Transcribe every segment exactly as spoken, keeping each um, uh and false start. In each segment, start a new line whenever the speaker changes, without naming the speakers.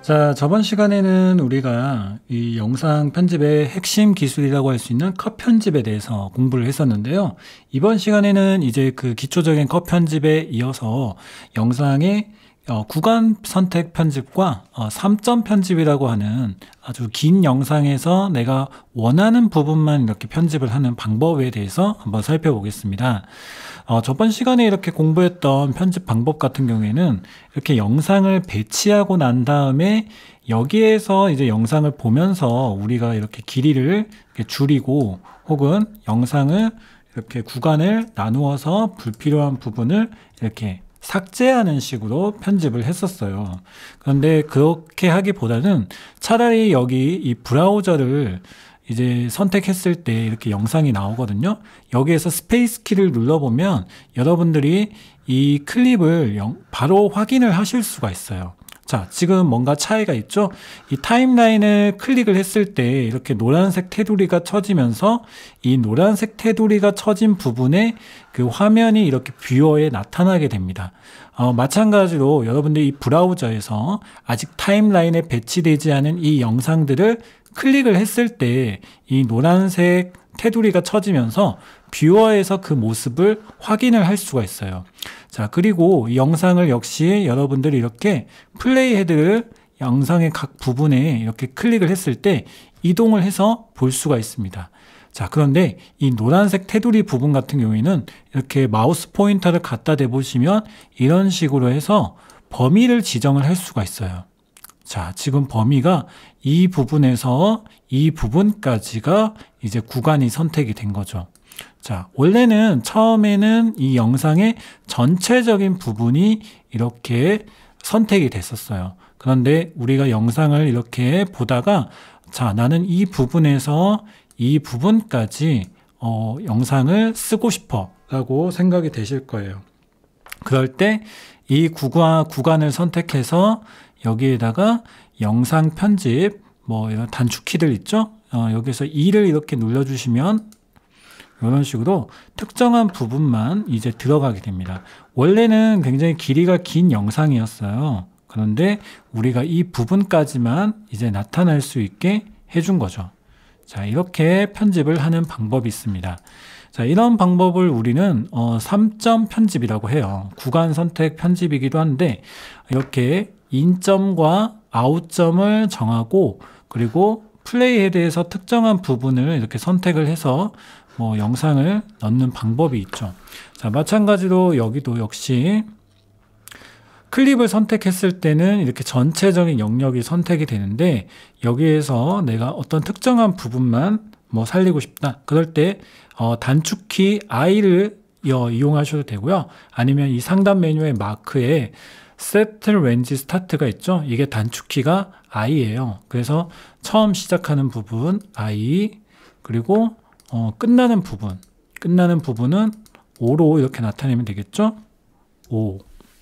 자, 저번 시간에는 우리가 이 영상 편집의 핵심 기술이라고 할 수 있는 컷 편집에 대해서 공부를 했었는데요. 이번 시간에는 이제 그 기초적인 컷 편집에 이어서 영상의 어, 구간 선택 편집과 어, 삼 점 편집이라고 하는 아주 긴 영상에서 내가 원하는 부분만 이렇게 편집을 하는 방법에 대해서 한번 살펴보겠습니다. 어, 저번 시간에 이렇게 공부했던 편집 방법 같은 경우에는 이렇게 영상을 배치하고 난 다음에 여기에서 이제 영상을 보면서 우리가 이렇게 길이를 이렇게 줄이고 혹은 영상을 이렇게 구간을 나누어서 불필요한 부분을 이렇게 삭제하는 식으로 편집을 했었어요. 그런데 그렇게 하기보다는 차라리 여기 이 브라우저를 이제 선택했을 때 이렇게 영상이 나오거든요. 여기에서 스페이스 키를 눌러보면 여러분들이 이 클립을 바로 확인을 하실 수가 있어요. 자, 지금 뭔가 차이가 있죠? 이 타임라인을 클릭을 했을 때 이렇게 노란색 테두리가 쳐지면서 이 노란색 테두리가 쳐진 부분에 그 화면이 이렇게 뷰어에 나타나게 됩니다. 어, 마찬가지로 여러분들이 이 브라우저에서 아직 타임라인에 배치되지 않은 이 영상들을 클릭을 했을 때 이 노란색 테두리가 쳐지면서 뷰어에서 그 모습을 확인을 할 수가 있어요. 자, 그리고 이 영상을 역시 여러분들이 이렇게 플레이 헤드를 영상의 각 부분에 이렇게 클릭을 했을 때 이동을 해서 볼 수가 있습니다. 자, 그런데 이 노란색 테두리 부분 같은 경우에는 이렇게 마우스 포인터를 갖다 대보시면 이런 식으로 해서 범위를 지정을 할 수가 있어요. 자, 지금 범위가 이 부분에서 이 부분까지가 이제 구간이 선택이 된 거죠. 자, 원래는 처음에는 이 영상의 전체적인 부분이 이렇게 선택이 됐었어요. 그런데 우리가 영상을 이렇게 보다가 자, 나는 이 부분에서 이 부분까지 어, 영상을 쓰고 싶어 라고 생각이 되실 거예요. 그럴 때 이 구간, 구간을 선택해서 여기에다가 영상 편집 뭐 이런 단축키들 있죠? 어, 여기서 이를 이렇게 눌러주시면 이런 식으로 특정한 부분만 이제 들어가게 됩니다. 원래는 굉장히 길이가 긴 영상이었어요. 그런데 우리가 이 부분까지만 이제 나타날 수 있게 해준 거죠. 자, 이렇게 편집을 하는 방법이 있습니다. 자, 이런 방법을 우리는 어, 삼 점 편집이라고 해요. 구간 선택 편집이기도 한데 이렇게 인점과 아웃점을 정하고 그리고 플레이 헤드에서 특정한 부분을 이렇게 선택을 해서 뭐 영상을 넣는 방법이 있죠. 자, 마찬가지로 여기도 역시 클립을 선택했을 때는 이렇게 전체적인 영역이 선택이 되는데 여기에서 내가 어떤 특정한 부분만 뭐 살리고 싶다. 그럴 때 어, 단축키 I를 어, 이용하셔도 되고요. 아니면 이 상단 메뉴의 마크에 Set Range Start가 있죠. 이게 단축키가 I예요. 그래서 처음 시작하는 부분 I 그리고 어, 끝나는 부분 끝나는 부분은 오로 이렇게 나타내면 되겠죠. 오.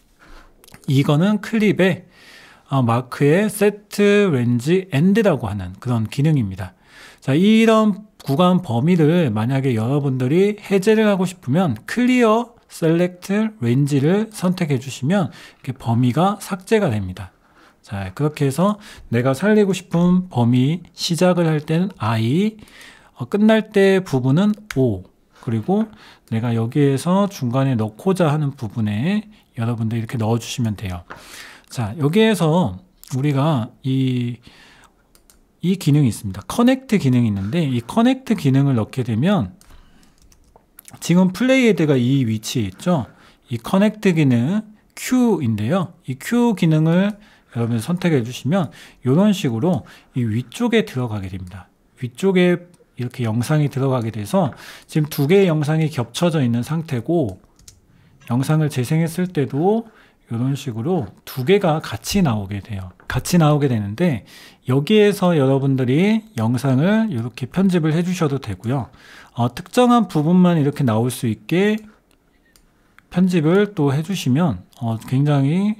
이거는 클립의 어, 마크의 Set Range End라고 하는 그런 기능입니다. 자, 이런 구간 범위를 만약에 여러분들이 해제를 하고 싶으면 Clear Select Range를 선택해 주시면 이렇게 범위가 삭제가 됩니다. 자, 그렇게 해서 내가 살리고 싶은 범위 시작을 할 때는 I, 어, 끝날 때 부분은 O, 그리고 내가 여기에서 중간에 넣고자 하는 부분에 여러분들 이렇게 넣어 주시면 돼요. 자, 여기에서 우리가 이 이 기능이 있습니다. 커넥트 기능이 있는데 이 커넥트 기능을 넣게 되면 지금 플레이 헤드가 이 위치에 있죠. 이 커넥트 기능 Q인데요. 이 Q 기능을 여러분 선택해 주시면 이런 식으로 이 위쪽에 들어가게 됩니다. 위쪽에 이렇게 영상이 들어가게 돼서 지금 두 개의 영상이 겹쳐져 있는 상태고 영상을 재생했을 때도 이런 식으로 두 개가 같이 나오게 돼요. 같이 나오게 되는데 여기에서 여러분들이 영상을 이렇게 편집을 해주셔도 되고요. 어, 특정한 부분만 이렇게 나올 수 있게 편집을 또 해주시면 어, 굉장히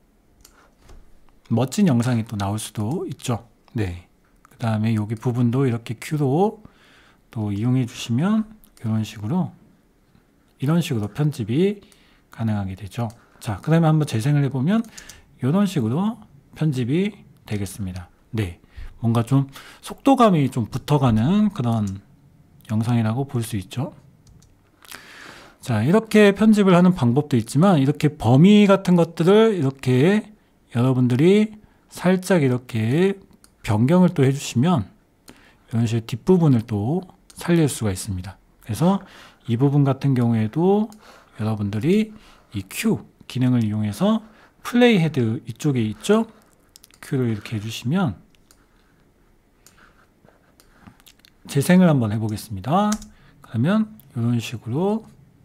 멋진 영상이 또 나올 수도 있죠. 네. 그 다음에 여기 부분도 이렇게 Q로 또 이용해 주시면 이런 식으로 이런 식으로 편집이 가능하게 되죠. 자, 그 다음에 한번 재생을 해보면 이런 식으로 편집이 되겠습니다. 네, 뭔가 좀 속도감이 좀 붙어가는 그런 영상이라고 볼 수 있죠. 자, 이렇게 편집을 하는 방법도 있지만 이렇게 범위 같은 것들을 이렇게 여러분들이 살짝 이렇게 변경을 또 해주시면 이런 식으로 뒷부분을 또 살릴 수가 있습니다. 그래서 이 부분 같은 경우에도 여러분들이 이 큐 기능을 이용해서 플레이 헤드 이쪽에 있죠? 큐를 이렇게 해주시면 재생을 한번 해보겠습니다. 그러면 이런 식으로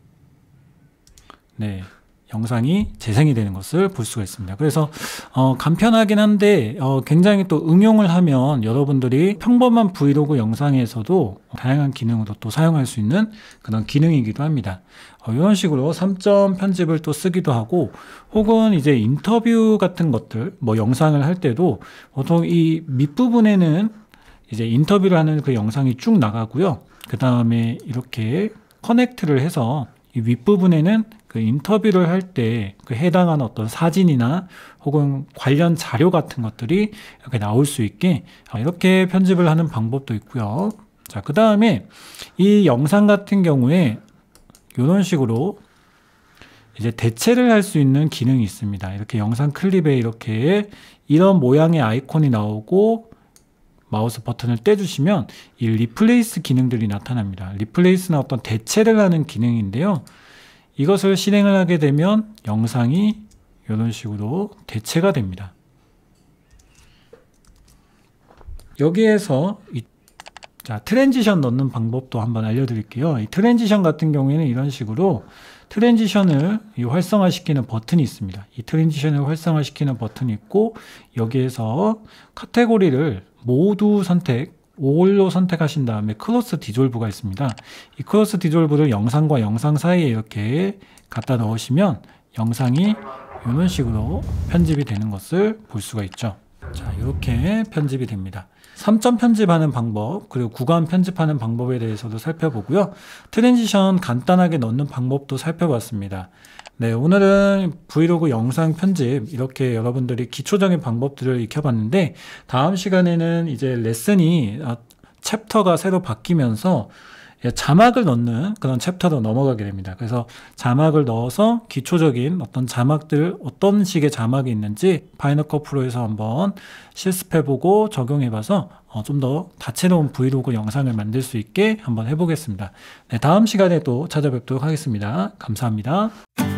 네, 영상이 재생이 되는 것을 볼 수가 있습니다. 그래서 어, 간편하긴 한데 어, 굉장히 또 응용을 하면 여러분들이 평범한 브이로그 영상에서도 다양한 기능으로 또 사용할 수 있는 그런 기능이기도 합니다. 어, 이런 식으로 삼 점 편집을 또 쓰기도 하고, 혹은 이제 인터뷰 같은 것들 뭐 영상을 할 때도 보통 이 밑부분에는 이제 인터뷰를 하는 그 영상이 쭉 나가고요. 그 다음에 이렇게 커넥트를 해서 이 윗부분에는 그 인터뷰를 할 때 그 해당하는 어떤 사진이나 혹은 관련 자료 같은 것들이 이렇게 나올 수 있게 이렇게 편집을 하는 방법도 있고요. 자, 그 다음에 이 영상 같은 경우에 이런 식으로 이제 대체를 할 수 있는 기능이 있습니다. 이렇게 영상 클립에 이렇게 이런 모양의 아이콘이 나오고 마우스 버튼을 떼주시면 이 리플레이스 기능들이 나타납니다. 리플레이스는 어떤 대체를 하는 기능인데요. 이것을 실행을 하게 되면 영상이 이런 식으로 대체가 됩니다. 여기에서 이, 자, 트랜지션 넣는 방법도 한번 알려드릴게요. 이 트랜지션 같은 경우에는 이런 식으로 트랜지션을 이 활성화시키는 버튼이 있습니다. 이 트랜지션을 활성화시키는 버튼이 있고, 여기에서 카테고리를 모두 선택, 올로 선택하신 다음에 크로스 디졸브가 있습니다. 이 크로스 디졸브를 영상과 영상 사이에 이렇게 갖다 넣으시면 영상이 이런 식으로 편집이 되는 것을 볼 수가 있죠. 자, 이렇게 편집이 됩니다. 삼 점 편집하는 방법, 그리고 구간 편집하는 방법에 대해서도 살펴보고요. 트랜지션 간단하게 넣는 방법도 살펴봤습니다. 네, 오늘은 브이로그 영상 편집 이렇게 여러분들이 기초적인 방법들을 익혀봤는데, 다음 시간에는 이제 레슨이 챕터가 새로 바뀌면서 자막을 넣는 그런 챕터로 넘어가게 됩니다. 그래서 자막을 넣어서 기초적인 어떤 자막들, 어떤 식의 자막이 있는지 파이널 컷 프로에서 한번 실습해보고 적용해봐서 어, 좀 더 다채로운 브이로그 영상을 만들 수 있게 한번 해보겠습니다. 네, 다음 시간에 또 찾아뵙도록 하겠습니다. 감사합니다.